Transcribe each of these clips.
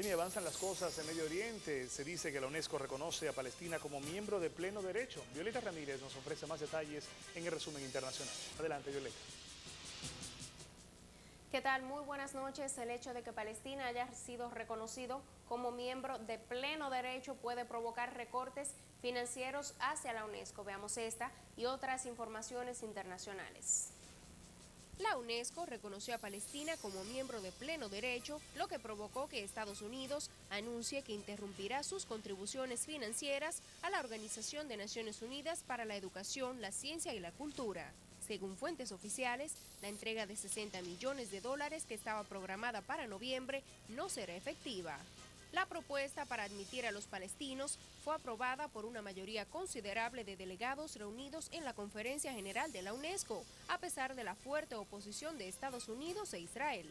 Bien, y avanzan las cosas en Medio Oriente. Se dice que la UNESCO reconoce a Palestina como miembro de pleno derecho. Violeta Ramírez nos ofrece más detalles en el resumen internacional. Adelante, Violeta. ¿Qué tal? Muy buenas noches. El hecho de que Palestina haya sido reconocido como miembro de pleno derecho puede provocar recortes financieros hacia la UNESCO. Veamos esta y otras informaciones internacionales. La UNESCO reconoció a Palestina como miembro de pleno derecho, lo que provocó que Estados Unidos anuncie que interrumpirá sus contribuciones financieras a la Organización de Naciones Unidas para la Educación, la Ciencia y la Cultura. Según fuentes oficiales, la entrega de $60 millones que estaba programada para noviembre no será efectiva. La propuesta para admitir a los palestinos fue aprobada por una mayoría considerable de delegados reunidos en la Conferencia General de la UNESCO, a pesar de la fuerte oposición de Estados Unidos e Israel.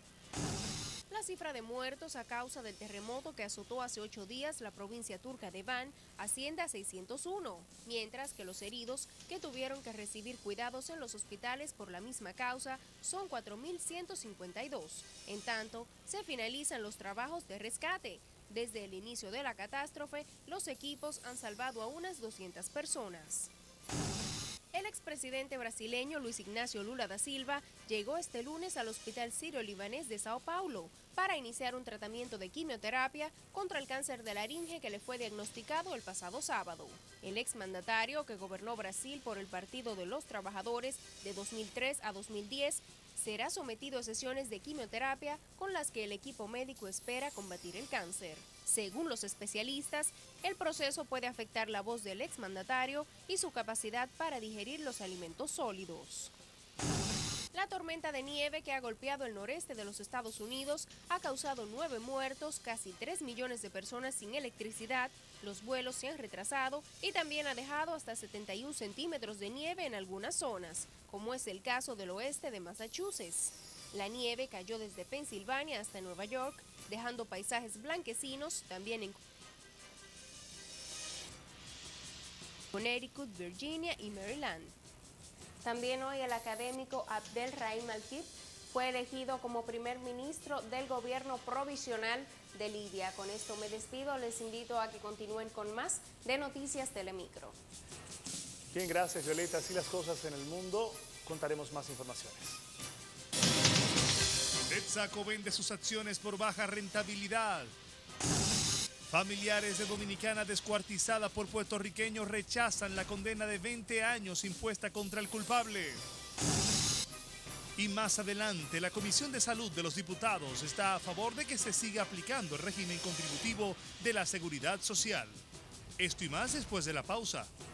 La cifra de muertos a causa del terremoto que azotó hace 8 días la provincia turca de Van asciende a 601, mientras que los heridos que tuvieron que recibir cuidados en los hospitales por la misma causa son 4.152. En tanto, se finalizan los trabajos de rescate. Desde el inicio de la catástrofe, los equipos han salvado a unas 200 personas. El expresidente brasileño Luis Ignacio Lula da Silva llegó este lunes al Hospital Sírio-Libanés de Sao Paulo para iniciar un tratamiento de quimioterapia contra el cáncer de laringe que le fue diagnosticado el pasado sábado. El exmandatario, que gobernó Brasil por el Partido de los Trabajadores de 2003 a 2010, será sometido a sesiones de quimioterapia con las que el equipo médico espera combatir el cáncer. Según los especialistas, el proceso puede afectar la voz del exmandatario y su capacidad para digerir los alimentos sólidos. La tormenta de nieve que ha golpeado el noreste de los Estados Unidos ha causado 9 muertos, casi 3 millones de personas sin electricidad, los vuelos se han retrasado y también ha dejado hasta 71 centímetros de nieve en algunas zonas, como es el caso del oeste de Massachusetts. La nieve cayó desde Pensilvania hasta Nueva York, dejando paisajes blanquecinos también en Connecticut, Virginia y Maryland. También hoy el académico Abdel Rahim Al-Kib fue elegido como primer ministro del gobierno provisional de Libia. Con esto me despido, les invito a que continúen con más de Noticias Telemicro. Bien, gracias, Violeta. Así las cosas en el mundo, contaremos más informaciones. Texaco vende sus acciones por baja rentabilidad. Familiares de dominicana descuartizada por puertorriqueños rechazan la condena de 20 años impuesta contra el culpable. Y más adelante, la Comisión de Salud de los Diputados está a favor de que se siga aplicando el régimen contributivo de la Seguridad Social. Esto y más después de la pausa.